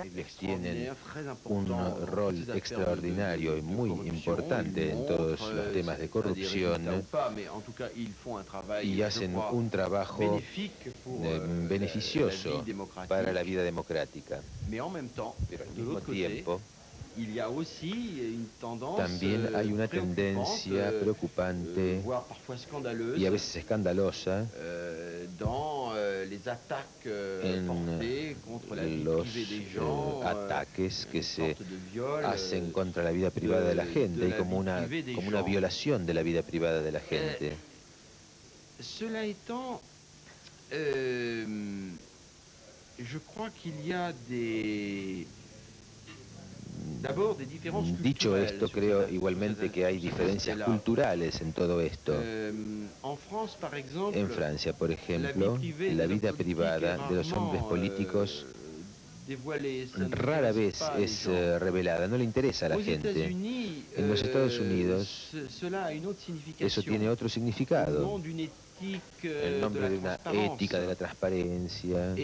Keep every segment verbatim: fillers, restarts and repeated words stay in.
Les tienen un rol extraordinario y muy importante en todos los temas de corrupción y hacen un trabajo eh, beneficioso para la vida democrática. Pero al mismo tiempo, también hay una tendencia preocupante y a veces escandalosa en los eh, ataques que se hacen contra la vida privada de la gente y como una, como una violación de la vida privada de la gente. Cela étant, euh, je crois qu'il y a des... Dicho esto, creo igualmente que hay diferencias culturales en todo esto. En Francia, por ejemplo, la vida privada de los hombres políticos rara vez es uh, revelada, no le interesa a la gente. En los Estados Unidos eso tiene otro significado, el nombre de una ética de la transparencia.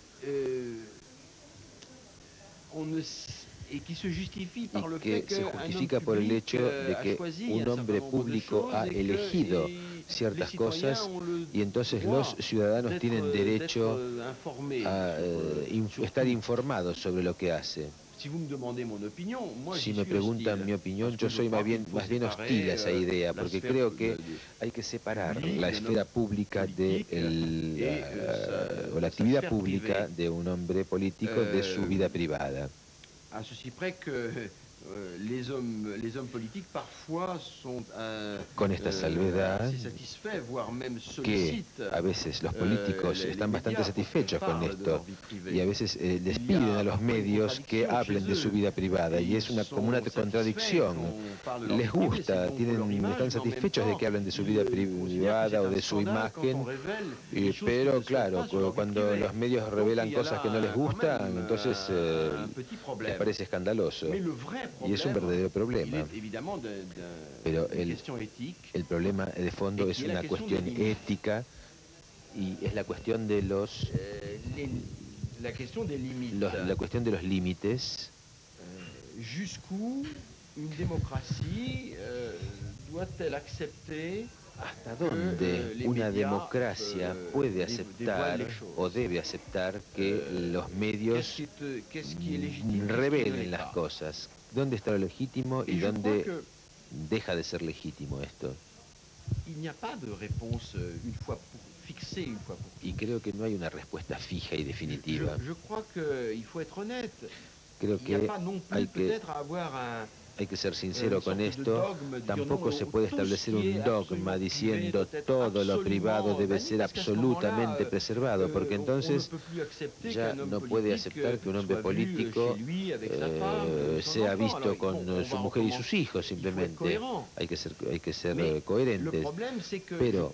Y que se justifica por el hecho de que un hombre público ha elegido ciertas cosas y entonces los ciudadanos tienen derecho a eh, inf estar informados sobre lo que hace. Si me preguntan mi opinión, yo soy más bien, más bien hostil a esa idea, porque creo que hay que separar la esfera pública de el, la, o la actividad pública de un hombre político de su vida privada. À ceci près que euh, les hommes, les hommes politiques parfois sont euh, con esta salvedad assez satisfaits, voire même que a veces los políticos están bastante satisfechos con esto y a veces eh, les piden a los medios que hablen de su vida privada y es una, como una contradicción. Les gusta, tienen, están satisfechos de que hablen de su vida privada o de su imagen, y, pero claro, cuando los medios revelan cosas que no les gustan, entonces eh, les parece escandaloso y es un verdadero problema. Pero el, el problema de fondo es una cuestión ética y es la cuestión de los, los la cuestión de los límites. Jusqu'où une démocratie doit-elle accepter? ¿Hasta dónde una democracia puede aceptar o debe aceptar que los medios revelen las cosas? ¿Dónde está lo legítimo y dónde deja de ser legítimo esto? Y creo que no hay una respuesta fija y definitiva. Creo que hay que... Hay que ser sincero con esto, tampoco se puede establecer un dogma diciendo todo lo privado debe ser absolutamente preservado, porque entonces ya no puede aceptar que un hombre político eh, sea visto con su mujer y sus hijos simplemente. Hay que ser, hay que ser coherentes. Pero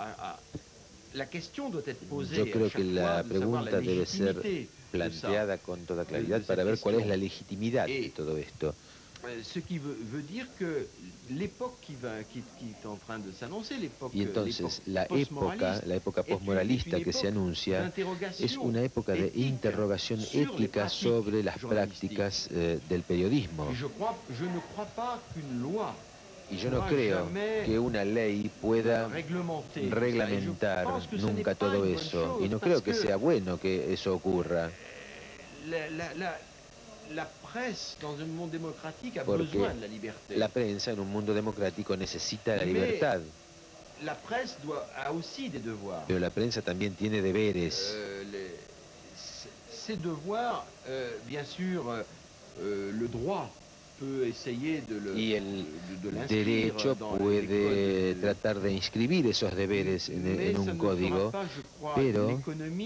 yo creo que la pregunta debe ser planteada con toda claridad para ver cuál es la legitimidad de todo esto. Ce qui veut, veut dire que l'époque qui, va, qui, qui est en train de s'annoncer, l'époque y entonces la época, la época postmoralista que se anuncia es una época de interrogación ética sobre las prácticas eh, del periodismo. Y yo no creo que una ley pueda reglamentar nunca todo eso. Y no creo que sea bueno que eso ocurra. La presse dans un monde démocratique a Porque besoin de la liberté. La prensa en un mundo democrático necesita la libertad. La presse doit, a aussi des devoirs. Pero la prensa también tiene deberes. Euh, les, ces devoirs, euh, bien sûr, euh, le droit peut essayer de le, y el de, de derecho puede tratar de inscribir esos deberes en, en un código, pero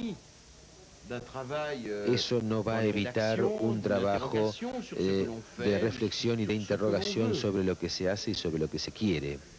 eso no va a evitar un trabajo eh, de reflexión y de interrogación sobre lo que se hace y sobre lo que se quiere.